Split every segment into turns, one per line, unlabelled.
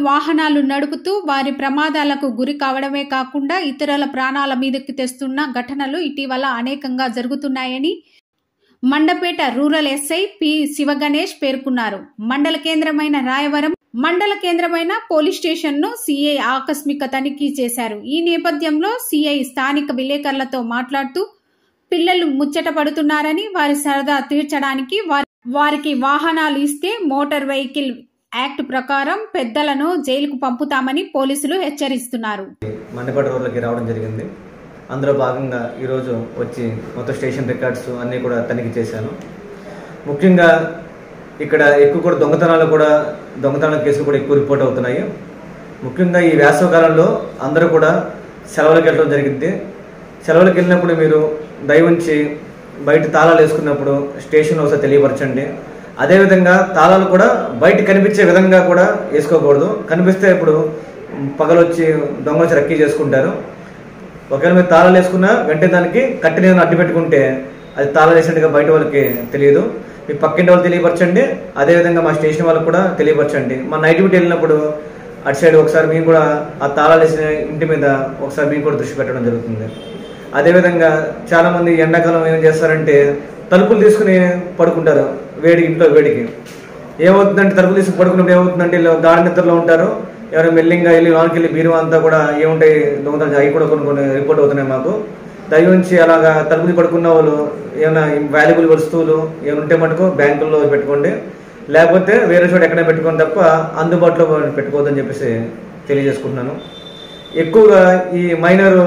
వాహనాలు నడుపుతూ వారి ప్రమాదాలకు గురి కావడమే కాకుండా ఇతరుల ప్రాణాల మీదకి తెస్తున్న ఘటనలు ఇటీవల అనేకంగా జరుగుతున్నాయని Mandapeta rural SI P Sivaganesh పేర్కొన్నారు. మండల కేంద్రమైన పోలీస్ స్టేషన్ ను సిఐ ఆకస్మిక తనిఖీ చేశారు. ఈ నేపథ్యంలో సిఐ స్థానిక విలేకరులతో మాట్లాడుతూ పిల్లలు ముచ్చట పడుతున్నారని, వారి సరదా తీర్చడానికి వారికి వాహనాలు ఇస్తే మోటార్ వెహికల్ యాక్ట్ ప్రకారం పెద్దలను జైలుకు పంపుతామని పోలీసులు హెచ్చరిస్తున్నారు.
మండపేట రోడ్లకి రావడం జరిగింది. అందులో భాగంగా ఈరోజు వచ్చి మొత్తం స్టేషన్ రికార్డ్స్ అన్నీ కూడా తనిఖీ చేశాను. ముఖ్యంగా ఇక్కడ ఎక్కువ కూడా దొంగతనాల కేసులు కూడా ఎక్కువ రిపోర్ట్ అవుతున్నాయి. ముఖ్యంగా ఈ వేసవకాలంలో అందరూ కూడా సెలవులకు వెళ్ళడం జరిగింది. సెలవులకు వెళ్ళినప్పుడు మీరు దయవుంచి బయట తాళాలు వేసుకున్నప్పుడు స్టేషన్ ఒకసారి తెలియపరచండి. అదేవిధంగా తాళాలు కూడా బయట కనిపించే విధంగా కూడా వేసుకోకూడదు. కనిపిస్తే ఇప్పుడు పగలొచ్చి దొంగలు రక్కీ చేసుకుంటారు. ఒకవేళ మీరు తాళాలు వేసుకున్నా వెంటనే దానికి కట్టెని అడ్డు పెట్టుకుంటే అది తాళాలు వేసినట్టుగా బయట వాళ్ళకి తెలియదు. మీ పక్కింటి వాళ్ళు తెలియపరచండి. అదేవిధంగా మా స్టేషన్ వాళ్ళకి కూడా తెలియపరచండి. మా నైట్ డ్యూటీ వెళ్ళినప్పుడు అటు సైడ్ ఒకసారి మేము కూడా ఆ తాళాలు వేసిన ఇంటి మీద ఒకసారి మేము కూడా దృష్టి పెట్టడం జరుగుతుంది. అదేవిధంగా చాలామంది ఎండాకాలం ఏం చేస్తారంటే తలుపులు తీసుకుని పడుకుంటారు. ఇంట్లో వేడికి ఏమవుతుందంటే తలుపులు తీసుకుని పడుకున్నప్పుడు ఏమవుతుందంటే గాఢ నిద్రలో ఉంటారు. ఎవరైనా మెల్లింగా వెళ్ళి లోనికి వెళ్ళి బీరువా అంతా కూడా ఏముంటాయి దొంగతనాలు అవి కూడా కొన్ని రిపోర్ట్ అవుతున్నాయి మాకు. దయవుంచి అలాగా తలుపులు పడుకున్న వాళ్ళు ఏమైనా వాల్యుబుల్ వస్తువులు ఏమైనా ఉంటే మటుకు బ్యాంకుల్లో పెట్టుకోండి, లేకపోతే వేరే చోట ఎక్కడైనా పెట్టుకోండి తప్ప అందుబాటులో పెట్టుకోవద్దని చెప్పేసి తెలియజేసుకుంటున్నాను. ఎక్కువగా ఈ మైనర్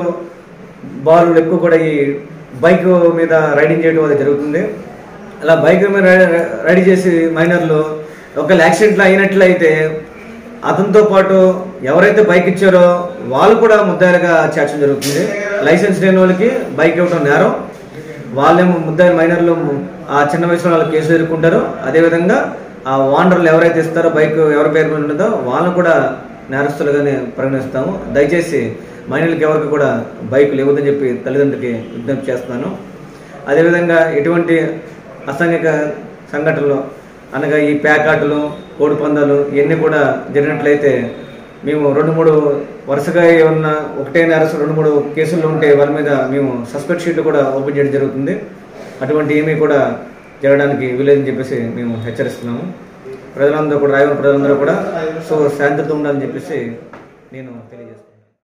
బాలులు ఎక్కువ కూడా ఈ బైక్ మీద రైడింగ్ చేయడం అది జరుగుతుంది. అలా బైక్ మీద రైడ్ చేసి మైనర్లు ఒకవేళ యాక్సిడెంట్లు అయినట్లయితే అతనితో పాటు ఎవరైతే బైక్ ఇచ్చారో వాళ్ళు కూడా ముద్దాయిలుగా చేర్చడం జరుగుతుంది. లైసెన్స్ లేని వాళ్ళకి బైక్ ఇవ్వడం నేరం. వాళ్ళేమో ముద్దాయిలు మైనర్లు ఆ చిన్న వయసులో వాళ్ళు కేసులు ఎదుర్కొంటారు. అదేవిధంగా ఆ ఓనర్లు ఎవరైతే ఇస్తారో బైక్ ఎవరి పేరు మీద ఉంటుందో వాళ్ళని కూడా నేరస్తులుగానే పరిగణిస్తాము. దయచేసి మైనర్లకి ఎవరికి కూడా బైకులు ఇవ్వదని చెప్పి తల్లిదండ్రులకి విజ్ఞప్తి చేస్తున్నాను. అదేవిధంగా ఎటువంటి అసాంఘిక సంఘటనలు అనగా ఈ ప్యాకాట్లు, కోడి పందాలు ఇవన్నీ కూడా జరిగినట్లయితే మేము 2-3 వరుసగా ఏమన్నా ఒకటే నేరస్తులు 2-3 కేసులు ఉంటే వాళ్ళ మీద మేము సస్పెక్ట్ షీట్లు కూడా ఓపెన్ చేయడం జరుగుతుంది. అటువంటి ఏమీ కూడా జరగడానికి వీలేదని చెప్పేసి మేము హెచ్చరిస్తున్నాము. ప్రజలందరూ కూడా రాయవరం ప్రజలందరూ కూడా శాంతితో ఉండాలని చెప్పేసి నేను తెలియజేస్తున్నాను.